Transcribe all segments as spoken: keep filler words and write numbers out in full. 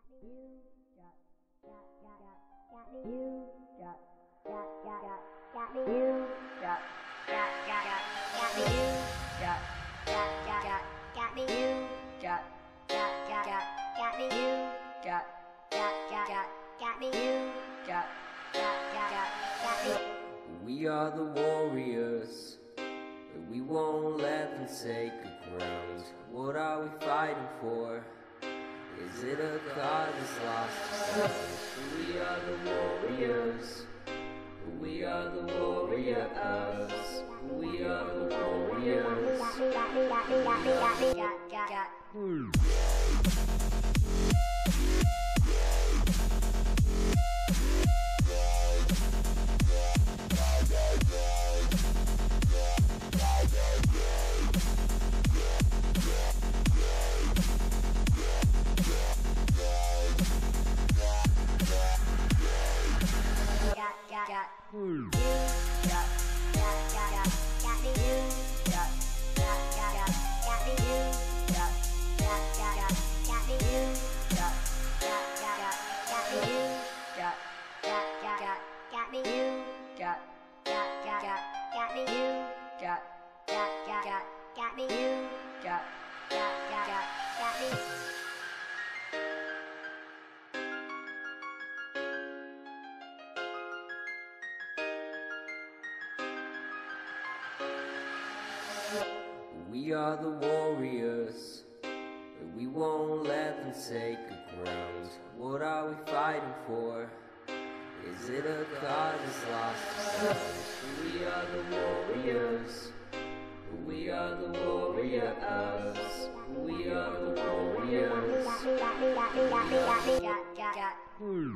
You got, got, got, got, got me. You got, got, got, got, got me. You got, got, got, got, got me. You got, got, got, got, got me. You got, got, got, got, got me. You got, got, got, got, got me. You got, got, got, got, got me. We are the warriors, and we won't let them take the ground. What are we fighting for? Is it a cause that's lost to self? We are the warriors. We are the warriors. We are the warriors. Got me, got me, got me, got me, got, got, got. Hmm. Got, got, Hmm. you got, got, got, got, got me. You got, got, got, got, got me. You got, got, got, got, got me. You got, got, got, got, got me. You got, got, got, got, got me. You got, got, got, got, got me. You got, got, got, got, got me. You got, got, got, got, got me. We are the warriors, and we won't let them take the ground. What are we fighting for? Is it a cause that's lost to self? We are the warriors. We are the warriors. We are the warriors. Got me, got me, got me, got me, got me, got, got, got. Hmm.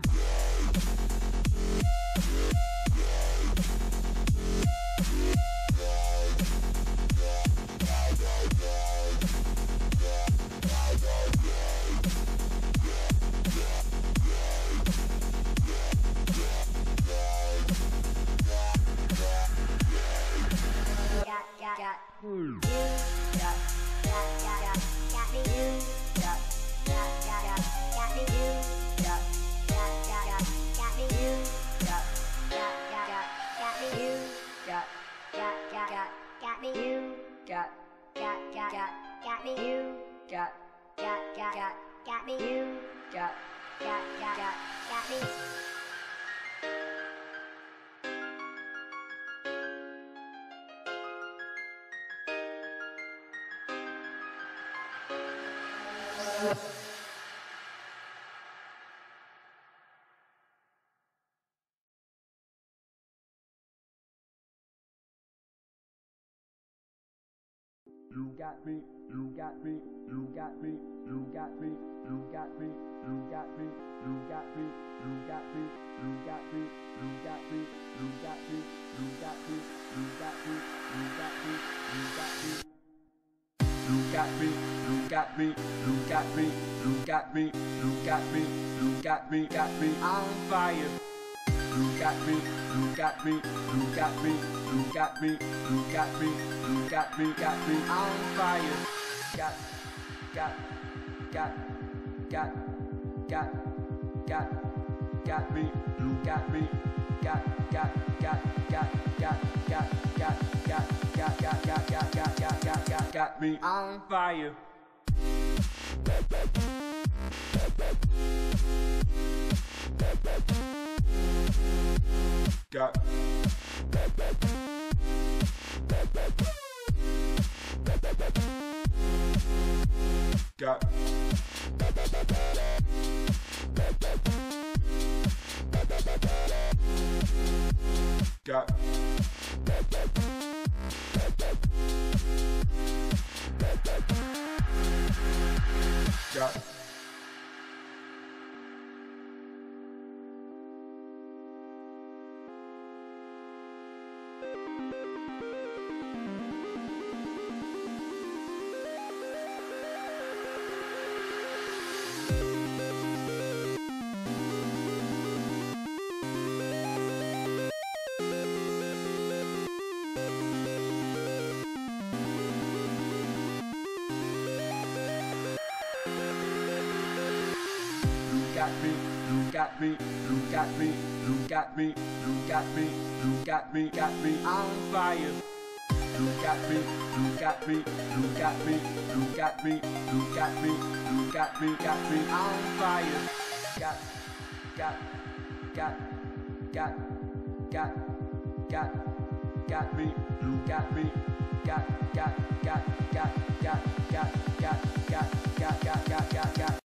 Got, got, got. Hmm. You got, got, got, got, got me. You got, got, got, got, got me. You got, got, got, got, got me. You got, got, got, got, got me. You got, got, got, got, got me. You got, got, got, got, got me. You got, got, got, got, got me. You got, got, got, got, got me. You got me, you got me, you got me, you got me, you got me, you got me, you got me, you got me, you got me, you got me, you got me, you got me, you got me, you got me, you got me. You got me, you got me, you got me, you got me, you got me, you got me, got me on fire. You got me, you got me, you got me, you got me, you got me, you got me, got me on fire. Got, got, got, got, got, got, got me, you got me, got, got, got, got, got, got, got, got, got, got, got, got, got, got, got, got, got me on fire. Got, got, got, got. got me, you got me, you got me, you got me, you got me, you got me, got me on fire. You got me, you got me, you got me, you got me, you got me, you got me, got me on fire. Got, got, got, got, got, got, got me, you got me, got, got, got, got, got, got, got, got, got, got, got, got, got.